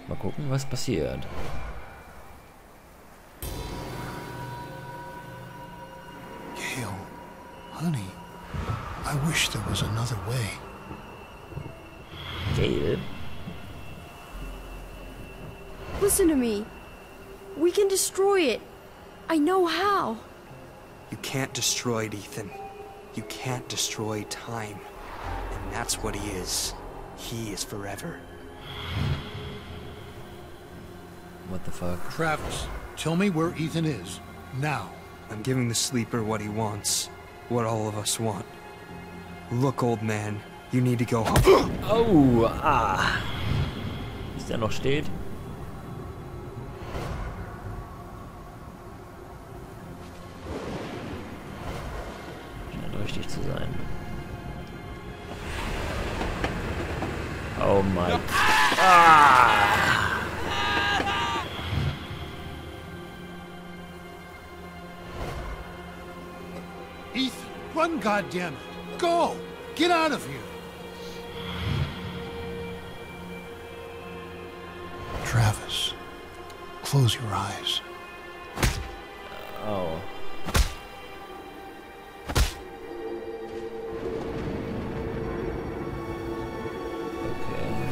Mal gucken, was passiert. Gale, honey, I wish there was another way. Gale? Listen to me. We can destroy it. I know how. You can't destroy it, Ethan. You can't destroy time. And that's what he is. He is forever. What the fuck? Travis, tell me where Ethan is. Now. I'm giving the sleeper what he wants. What all of us want. Look, old man. You need to go home. Oh, ah. Bis der noch steht. Scheint richtig zu sein. Oh mein. Ah. Ethan, run, goddammit. Go! Get out of here! Travis, close your eyes. Oh. Okay.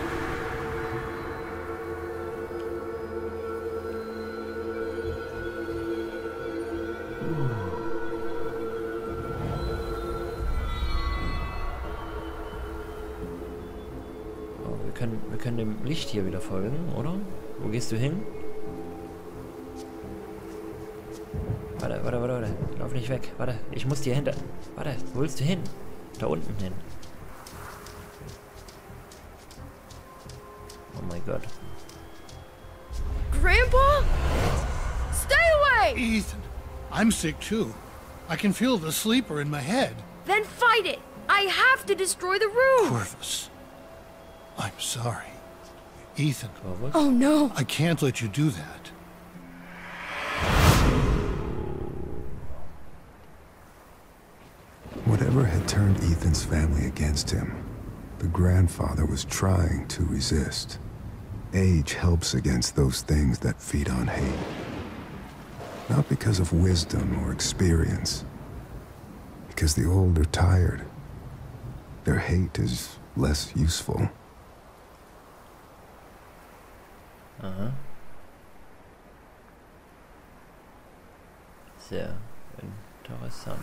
Oh, wir können dem Licht hier wieder folgen, oder? Wo gehst du hin? Warte. Lauf nicht weg. Warte, ich muss dir hinter. Warte, wo willst du hin? Da unten hin. Oh mein Gott. Grandpa? Stay away! Ethan, I'm sick too. I can feel the sleeper in my head. Then fight it! I have to destroy the room! Corvus, I'm sorry. Ethan, Corvus? Oh no! I can't let you do that. Whatever had turned Ethan's family against him, the grandfather was trying to resist. Age helps against those things that feed on hate. Not because of wisdom or experience. Because the old are tired. Their hate is less useful. Aha. Sehr interessant.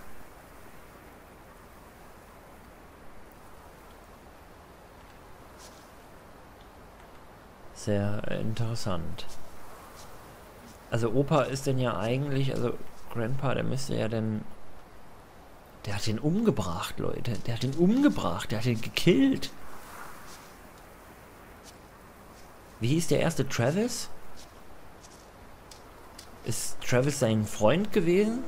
Sehr interessant. Also Opa ist denn ja eigentlich, also Grandpa, der müsste ja denn... Der hat ihn umgebracht, Leute. Der hat ihn umgebracht, der hat ihn gekillt. Wie hieß der erste? Travis? Ist Travis sein Freund gewesen?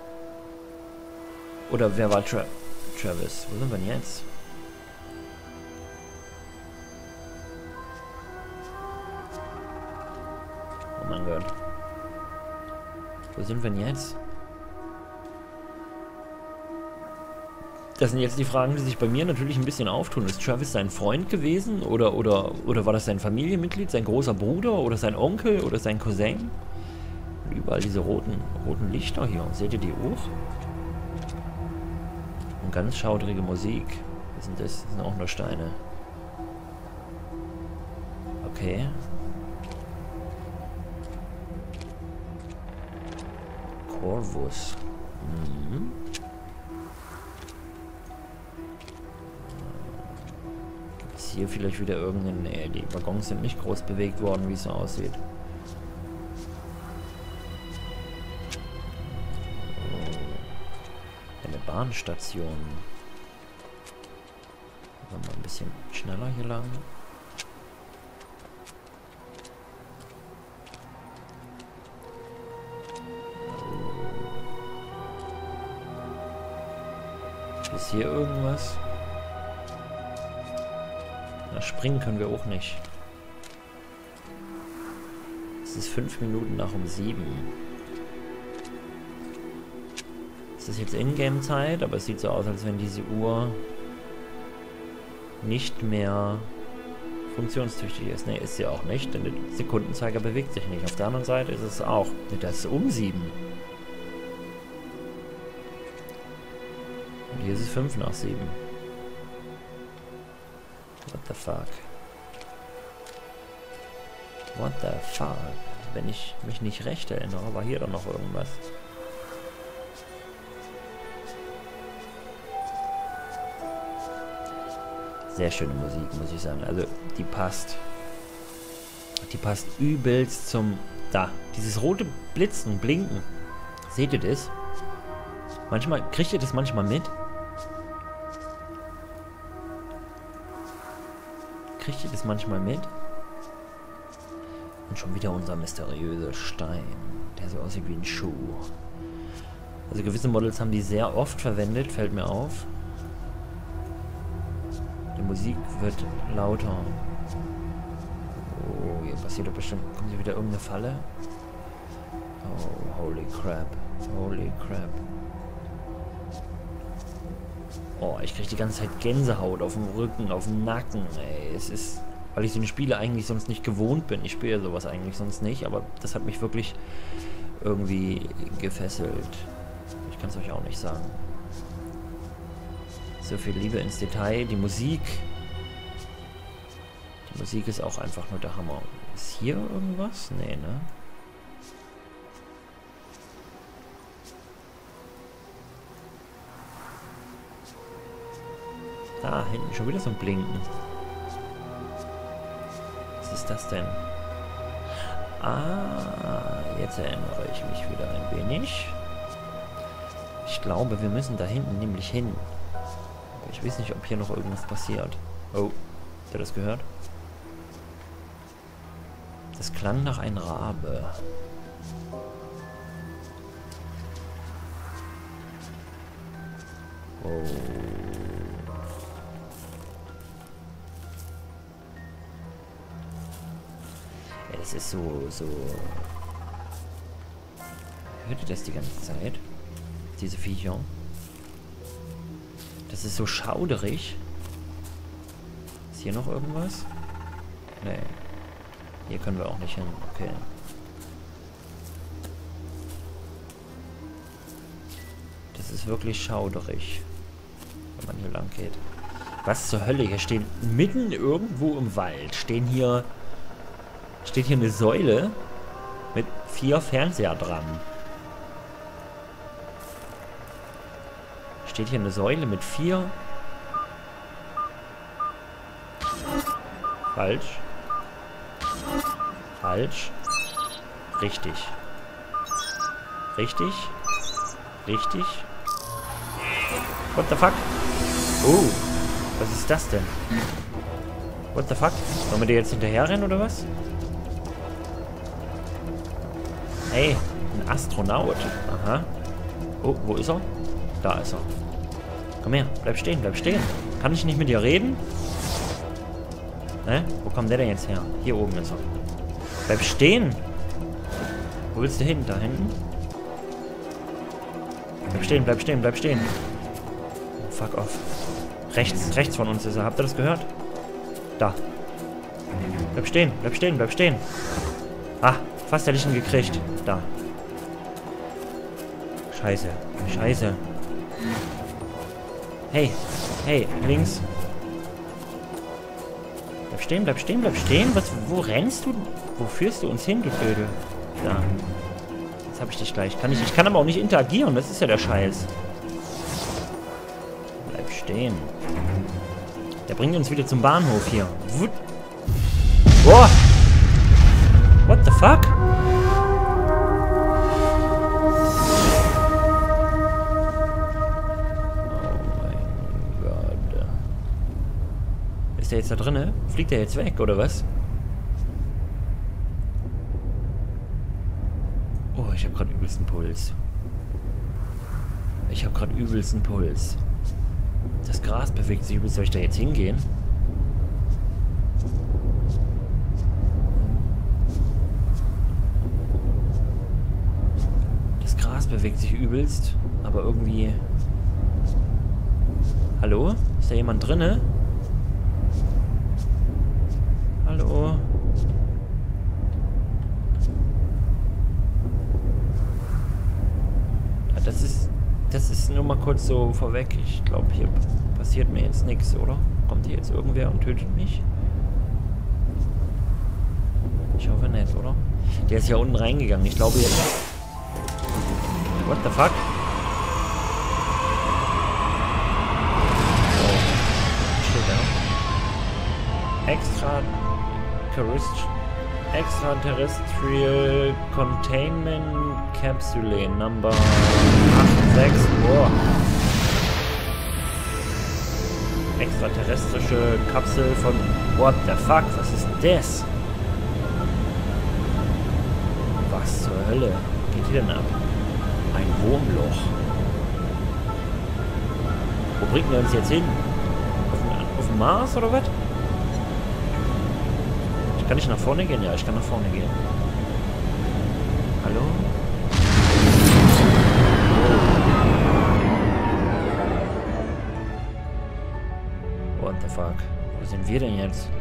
Oder wer war Travis? Wo sind wir denn jetzt? Oh mein Gott. Wo sind wir denn jetzt? Das sind jetzt die Fragen, die sich bei mir natürlich ein bisschen auftun. Ist Travis sein Freund gewesen? Oder war das sein Familienmitglied, sein großer Bruder oder sein Onkel oder sein Cousin? Und überall diese roten Lichter hier. Seht ihr die auch? Und ganz schaudrige Musik. Was sind das? Das sind auch nur Steine. Okay. Corvus. Mhm. Ist hier vielleicht wieder irgendein... Nee, die Waggons sind nicht groß bewegt worden, wie es so aussieht. Oh. Eine Bahnstation. Machen wir mal ein bisschen schneller hier lang. Ist hier irgendwas? Na, springen können wir auch nicht. Es ist 5 Minuten nach um 7. Es ist jetzt Ingame-Zeit, aber es sieht so aus, als wenn diese Uhr nicht mehr funktionstüchtig ist. Ne, ist sie auch nicht, denn der Sekundenzeiger bewegt sich nicht. Auf der anderen Seite ist es auch. Das ist um 7. Und hier ist es 5 nach 7. What the fuck? What the fuck? Wenn ich mich nicht recht erinnere, war hier doch noch irgendwas. Sehr schöne Musik, muss ich sagen. Also, die passt. Die passt übelst zum... Da, dieses rote Blitzen, Blinken. Seht ihr das? Manchmal, kriegt ihr das manchmal mit? Kriegt ihr das manchmal mit? Und schon wieder unser mysteriöser Stein, der so aussieht wie ein Schuh. Also gewisse Models haben die sehr oft verwendet, fällt mir auf. Die Musik wird lauter. Oh, hier passiert doch bestimmt... Kommt hier wieder irgendeine Falle? Oh, holy crap. Holy crap. Oh, ich kriege die ganze Zeit Gänsehaut auf dem Rücken, auf dem Nacken, ey. Es ist... Weil ich so eine Spiele eigentlich sonst nicht gewohnt bin. Ich spiele sowas eigentlich sonst nicht, aber das hat mich wirklich irgendwie gefesselt. Ich kann es euch auch nicht sagen. So viel Liebe ins Detail. Die Musik. Die Musik ist auch einfach nur der Hammer. Ist hier irgendwas? Nee, ne? Da, hinten schon wieder so ein Blinken. Was ist das denn? Ah, jetzt erinnere ich mich wieder ein wenig. Ich glaube, wir müssen da hinten nämlich hin. Aber ich weiß nicht, ob hier noch irgendwas passiert. Oh, habt ihr das gehört? Das klang nach einem Rabe. Oh. Ja, das ist so... Hört ihr das die ganze Zeit? Diese Viecher? Das ist so schauderig. Ist hier noch irgendwas? Nee. Hier können wir auch nicht hin. Okay. Das ist wirklich schauderig, wenn man hier lang geht. Was zur Hölle? Hier stehen mitten irgendwo im Wald. Steht hier eine Säule mit 4 Fernseher dran. Steht hier eine Säule mit 4... Falsch. Falsch. Richtig. Richtig. Richtig. What the fuck? Oh. Was ist das denn? What the fuck? Wollen wir dir jetzt hinterher rennen oder was? Hey, ein Astronaut. Aha. Oh, wo ist er? Da ist er. Komm her, bleib stehen, bleib stehen. Kann ich nicht mit dir reden? Ne? Wo kommt der denn jetzt her? Hier oben ist er. Bleib stehen! Wo willst du hin? Da hinten? Bleib stehen, bleib stehen, bleib stehen. Oh, fuck off. Rechts von uns ist er. Habt ihr das gehört? Da. Bleib stehen, bleib stehen, bleib stehen. Ah, fast hätte ich ihn gekriegt. Da. Scheiße, scheiße. Hey, hey, links. Bleib stehen, bleib stehen, bleib stehen. Was, wo rennst du? Wo führst du uns hin, du Blöde? Da. Jetzt hab ich dich gleich. Ich kann aber auch nicht interagieren. Das ist ja der Scheiß. Bleib stehen. Der bringt uns wieder zum Bahnhof hier. Boah! What the fuck? Ist der jetzt da drinne? Fliegt der jetzt weg, oder was? Oh, ich habe gerade übelsten Puls. Ich habe gerade übelsten Puls. Das Gras bewegt sich übelst. Soll ich da jetzt hingehen? Das Gras bewegt sich übelst, aber irgendwie... Hallo? Ist da jemand drinne? kurz so vorweg. Ich glaube, hier passiert mir jetzt nichts, oder? Kommt hier jetzt irgendwer und tötet mich? Ich hoffe nicht, oder? Der ist ja unten reingegangen. Ich glaube jetzt... What the fuck? Oh. Steht da. Extraterrestrial Containment Capsule Number 86. Boah. Extraterrestrische Kapsel von... What the fuck? Was ist denn das? Was zur Hölle geht hier denn ab? Ein Wurmloch. Wo bringt wir uns jetzt hin? Auf den Mars oder was? Kann ich nach vorne gehen? Ja, ich kann nach vorne gehen. Hallo? Oh. What the fuck? Wo sind wir denn jetzt?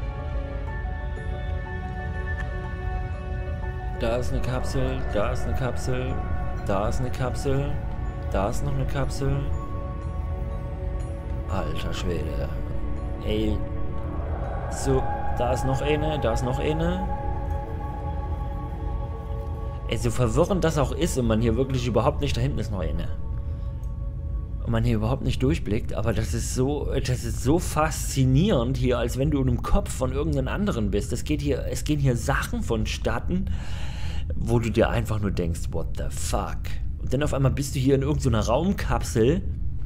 Da ist eine Kapsel, da ist eine Kapsel, da ist eine Kapsel, da ist noch eine Kapsel. Alter Schwede. Ey. So, da ist noch eine, da ist noch eine. Ey, so verwirrend das auch ist und man hier wirklich überhaupt nicht, da hinten ist noch eine. Und man hier überhaupt nicht durchblickt, aber das ist so faszinierend hier, als wenn du in einem Kopf von irgendeinem anderen bist. Es gehen hier Sachen vonstatten, wo du dir einfach nur denkst, what the fuck? Und dann auf einmal bist du hier in irgendeiner Raumkapsel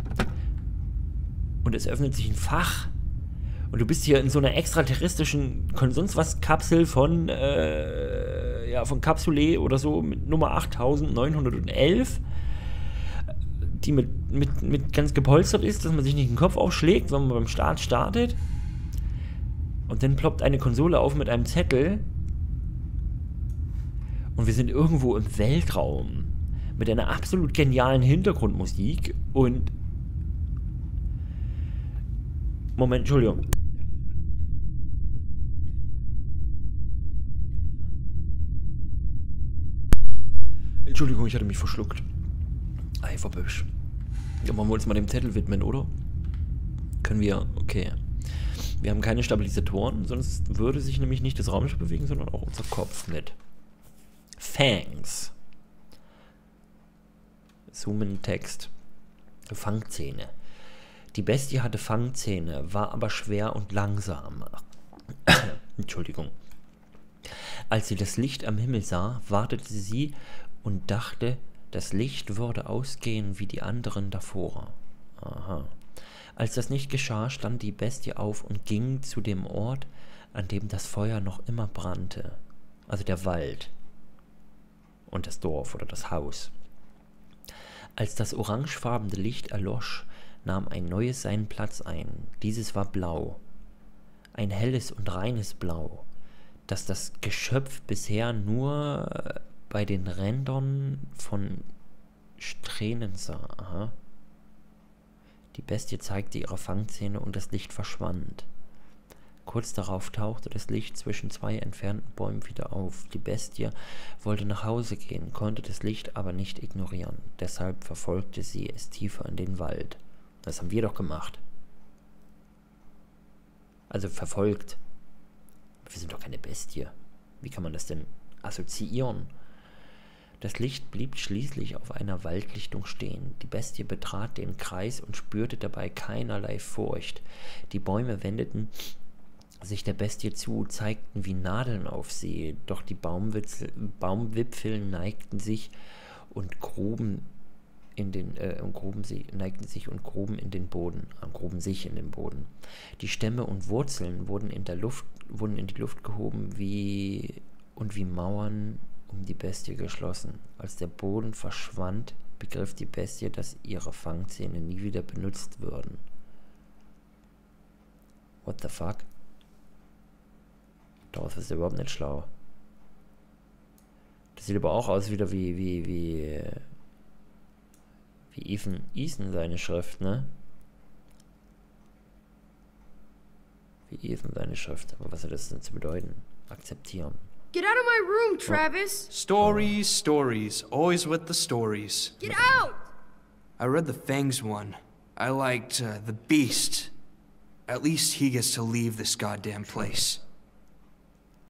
und es öffnet sich ein Fach und du bist hier in so einer extraterrestrischen sonst was Kapsel von von Capsule oder so mit Nummer 8911, die mit ganz gepolstert ist, dass man sich nicht den Kopf aufschlägt, sondern beim Start startet. Und dann ploppt eine Konsole auf mit einem Zettel. Und wir sind irgendwo im Weltraum mit einer absolut genialen Hintergrundmusik und... Moment, Entschuldigung. Entschuldigung, ich hatte mich verschluckt. Ei, verbüsch. Ja, wollen wir uns mal dem Zettel widmen, oder? Können wir, okay. Wir haben keine Stabilisatoren, sonst würde sich nämlich nicht das Raumschiff bewegen, sondern auch unser Kopf mit. Fangs. Zoomen Text. Fangzähne. Die Bestie hatte Fangzähne, war aber schwer und langsam. Entschuldigung. Als sie das Licht am Himmel sah, wartete sie und dachte, das Licht würde ausgehen wie die anderen davor. Aha. Als das nicht geschah, stand die Bestie auf und ging zu dem Ort, an dem das Feuer noch immer brannte. Also der Wald. Und das Dorf oder das Haus. Als das orangefarbene Licht erlosch, nahm ein neues seinen Platz ein. Dieses war blau. Ein helles und reines Blau, das das Geschöpf bisher nur bei den Rändern von Strähnen sah. Aha. Die Bestie zeigte ihre Fangzähne und das Licht verschwand. Kurz darauf tauchte das Licht zwischen zwei entfernten Bäumen wieder auf. Die Bestie wollte nach Hause gehen, konnte das Licht aber nicht ignorieren. Deshalb verfolgte sie es tiefer in den Wald. Das haben wir doch gemacht. Also verfolgt. Wir sind doch keine Bestie. Wie kann man das denn assoziieren? Das Licht blieb schließlich auf einer Waldlichtung stehen. Die Bestie betrat den Kreis und spürte dabei keinerlei Furcht. Die Bäume wendeten sich der Bestie zu, zeigten wie Nadeln auf sie, doch die Baumwipfel neigten sich und gruben in den Boden. Die Stämme und Wurzeln wurden in die Luft gehoben wie Mauern um die Bestie geschlossen. Als der Boden verschwand, begriff die Bestie, dass ihre Fangzähne nie wieder benutzt würden. What the fuck? Daraus ist überhaupt nicht schlau. Das sieht aber auch aus wieder wie Ethan Eason seine Schrift, ne? Wie Ethan seine Schrift. Aber was hat das denn zu bedeuten? Akzeptieren. Get out of my room, Travis! Stories, stories. Always with the stories. Get out! I read the Fangs one. I liked the Beast. At least he gets to leave this goddamn place.